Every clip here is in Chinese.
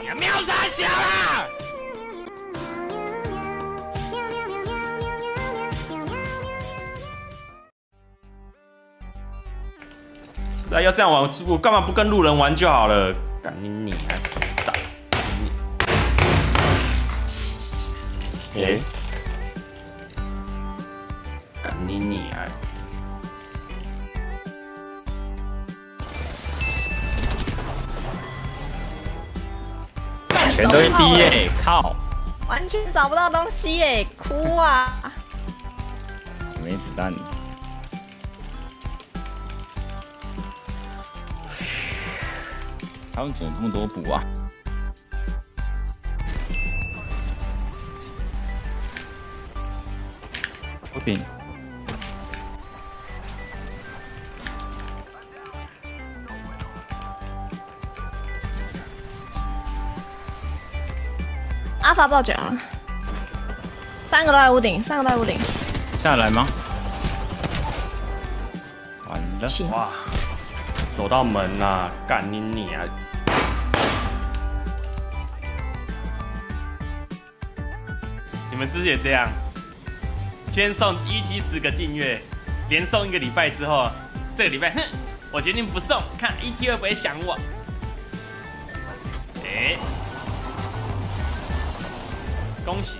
你喵啥小啦？不是要这样玩，我干嘛不跟路人玩就好了？干你还死蛋！哎，干你啊！ 全都是 D 耶，靠！ 完全找不到东西耶，哭啊！ 没子弹。他们怎么这么多补啊？不顶。 阿法爆奖了，3个都在屋顶，3个都在屋顶。 下来吗？完了！ 哇，走到门啦，干你啊！你们是不是也这样？今天送 ET 10个订阅，连送1个礼拜之后，这个礼拜，哼，我决定不送，看 ET 会不会想我。哎，恭喜！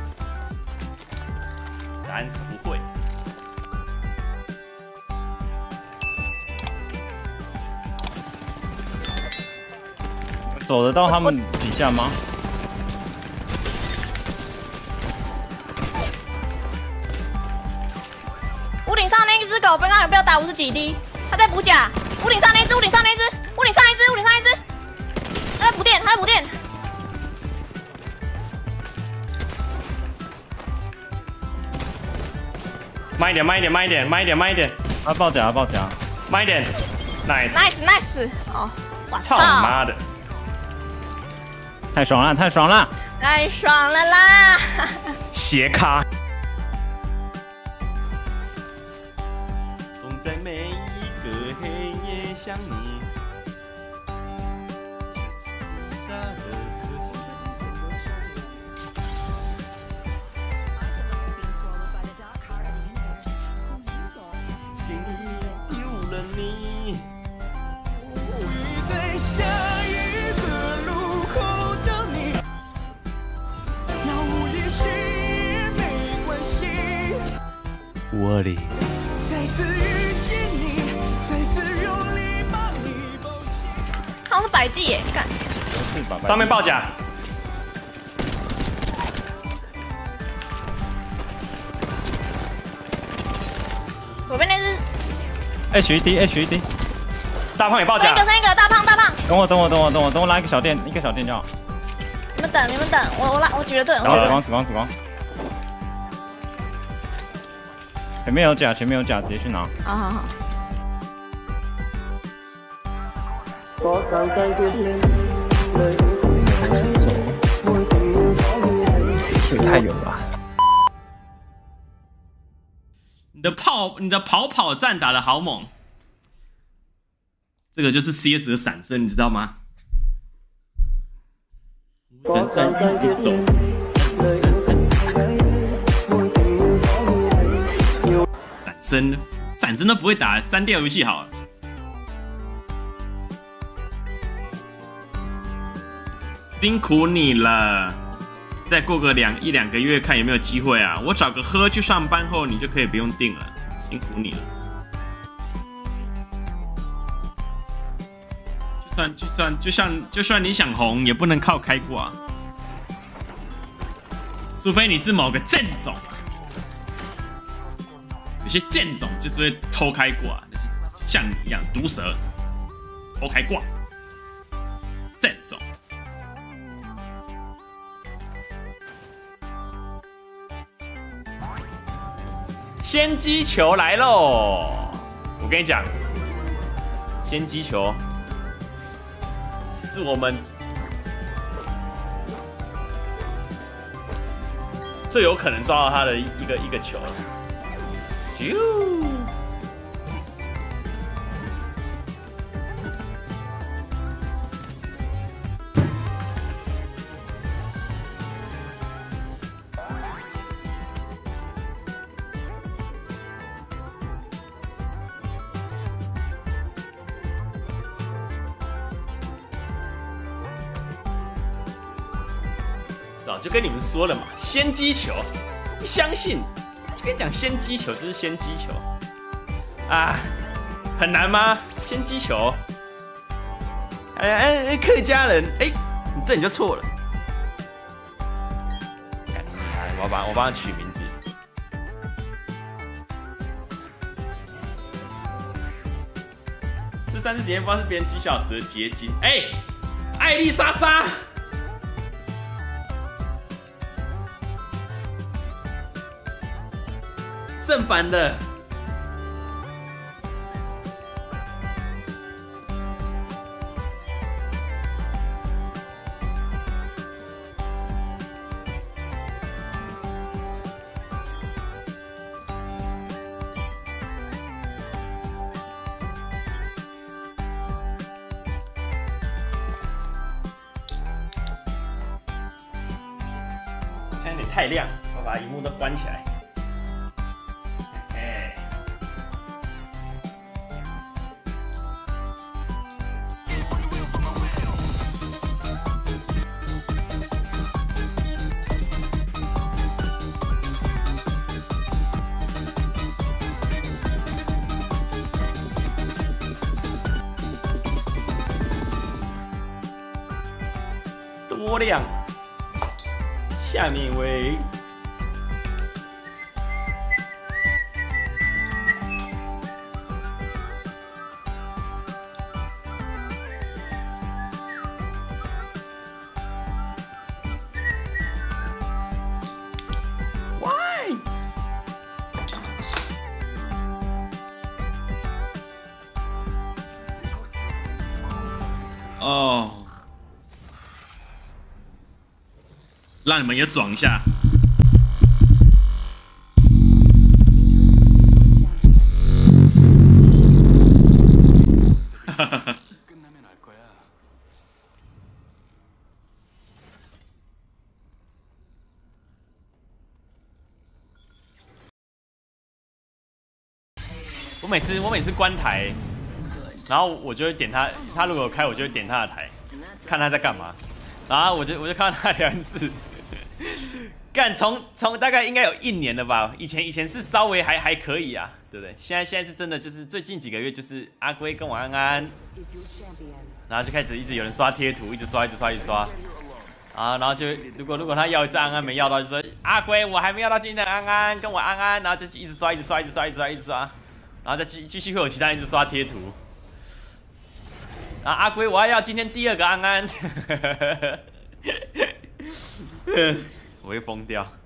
答案是不会。 走得到他们底下吗？ 屋顶上那一只狗，刚刚有被我打50几滴，它在补甲。屋顶上那只，屋顶上那只，屋顶上一只，屋顶上一只，它在补电，它在补电。 慢一点，慢一点，慢一点，慢一点，慢一点。 啊，爆甲，爆甲， 慢一点 ，nice， nice， 哦，我操你妈的！ 太爽了，太爽了， 太爽了啦！ 斜咖。总在每一个黑夜想你。窝里。 好像是摆地耶，干。 上面爆甲。 左边那只。 HED， 大胖也爆甲。 剩一个，大胖。 等我拉一个小电就好。 你们等，我举了盾。 死光。前面有甲，直接去拿。 好。 这也太远了吧！ 你的跑战打得好猛，这个就是 CS 的闪身，你知道吗？闪身都不会打，删掉游戏好了。辛苦你了，再过个一两个月看有没有机会啊！我找个喝去上班后，你就可以不用订了，辛苦你了。就算你想红，也不能靠开挂，除非你是某个正种。有些剑种就是会偷开挂，像你一样毒蛇偷开挂，剑种。先机球来喽！我跟你讲，先机球是我们最有可能抓到他的一个球。 早就跟你们说了嘛，先击球，不相信，就跟你讲先击球就是先击球啊，很难吗？先击球，客家人，你这你就错了。我帮他取名字。这3次体验包是别人几小时的结晶。艾丽莎莎，正版的。现在有点太亮，我把荧幕都关起来。多亮！下面一位，喂， 哦，让你们也爽一下。 我每次关台，然后我就会点他如果有开，我就会点他的台，看他在干嘛，然后我就看到他聊天室，干从大概应该有1年了吧，以前是稍微还可以啊，对不对？现在是真的就是最近几个月就是阿龟跟我安安，然后就开始一直有人刷贴图，一直刷，啊，然后就如果他要一次安安没要到，就说阿龟我还没要到今天的安安，跟我安安，然后就一直刷，然后再继续会有其他人一直刷贴图。啊，阿龟，我还要今天第2个安安，我会疯掉。